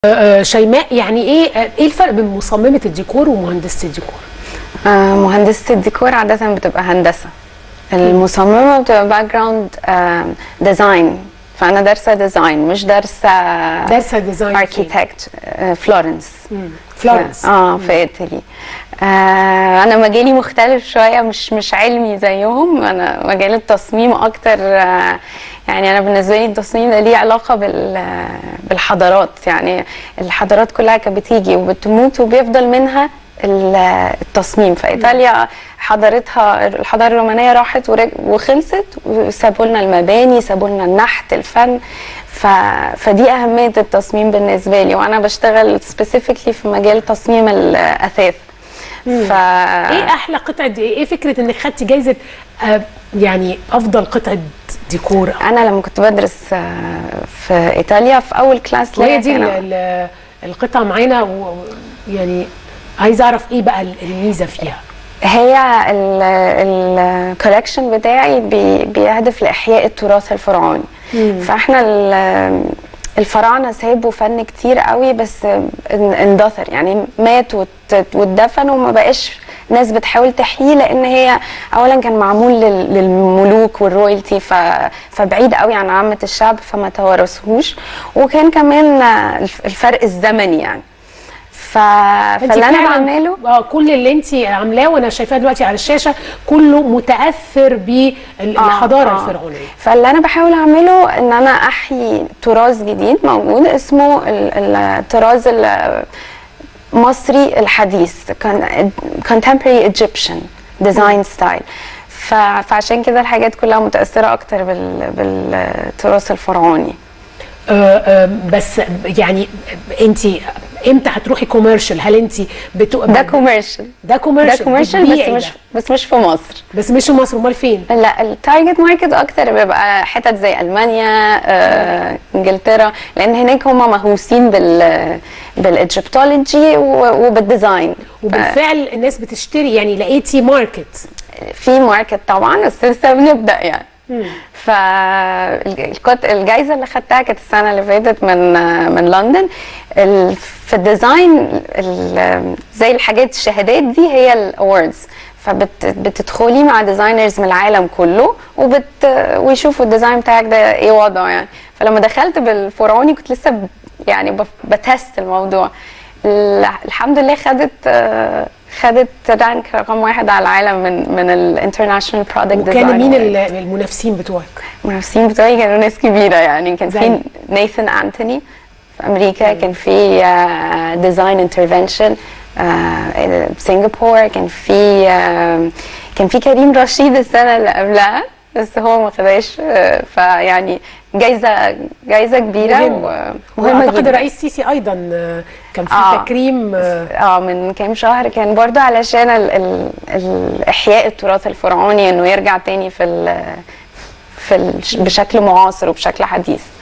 شيماء، يعني ايه الفرق بين مصممة الديكور ومهندسة الديكور؟ مهندسة الديكور عادة بتبقى هندسة، المصممة بتبقى باك جراوند ديزاين، فأنا دارسة ديزاين مش دارسة ديزاين اركيتكت. فلورنس في ايطالي. انا مجالي مختلف شويه، مش علمي زيهم، انا مجال التصميم اكتر. يعني انا بالنسبه لي التصميم ده ليه علاقه بالحضارات، يعني الحضارات كلها كانت بتيجي وبتموت وبيفضل منها التصميم. في ايطاليا حضارتها الحضاره الرومانيه راحت وخلصت، وسابوا لنا المباني، سابوا لنا النحت، الفن. فدي اهميه التصميم بالنسبه لي، وانا بشتغل سبيسيفيكلي في مجال تصميم الاثاث. ايه احلى قطعه، ايه فكره انك خدتي جايزه يعني افضل قطعه ديكور؟ انا لما كنت بدرس في ايطاليا في اول كلاس وهي دي القطعه معانا، يعني عايزه اعرف ايه بقى الميزه فيها. هي الكولكشن بتاعي بيهدف لاحياء التراث الفرعوني. فاحنا الفراعنه سابوا فن كتير قوي، بس اندثر، يعني مات واتدفن وما بقاش ناس بتحاول تحييه، لان هي اولا كان معمول للملوك والرويالتي، فبعيد قوي عن عامه الشعب، فما توارثوهوش، وكان كمان الفرق الزمني يعني. فاللي انا بعمله كل اللي انت عاملاه وانا شايفاه دلوقتي على الشاشه كله متاثر بالحضاره الفرعونيه. فاللي انا بحاول اعمله ان انا احيي تراث جديد موجود اسمه الطراز المصري الحديث، contemporary Egyptian design style. فعشان كده الحاجات كلها متاثره اكتر بالتراث الفرعوني. بس يعني انت امتى هتروحي كوميرشال؟ هل انت ده كوميرشال بس مش في مصر. بس مش في مصر، امال فين؟ لا، التارجت ماركت اكتر بيبقى حتت زي المانيا، انجلترا، لان هناك هم مهووسين بالايجيبتولوجي وبالديزاين، وبالفعل الناس بتشتري. يعني لقيتي ماركت؟ في ماركت طبعا، بس لسه بنبدا يعني. فالجائزه اللي خدتها كانت السنه اللي فاتت من لندن في الديزاين، زي الحاجات الشهادات دي هي الاوردز، فبتدخلي مع ديزاينرز من العالم كله ويشوفوا الديزاين بتاعك ده ايه وضعه يعني. فلما دخلت بالفرعوني كنت لسه يعني بتست الموضوع. الحمد لله خدت رانك رقم 1 على العالم من الانترناشونال برودكت ديزاين. وكان مين المنافسين بتوعك؟ المنافسين بتوعي كانوا ناس كبيره، يعني كان في ناثان أنتوني في امريكا، كان في ديزاين انترفنشن سنغافورة، كان في كريم رشيد السنه اللي قبلها، بس هو ما خدهاش. فيعني جايزه كبيره ومهمه. اعتقد الرئيس السيسي ايضا كان في تكريم من كام شهر، كان برضو علشان احياء التراث الفرعوني، انه يرجع تاني بشكل معاصر وبشكل حديث.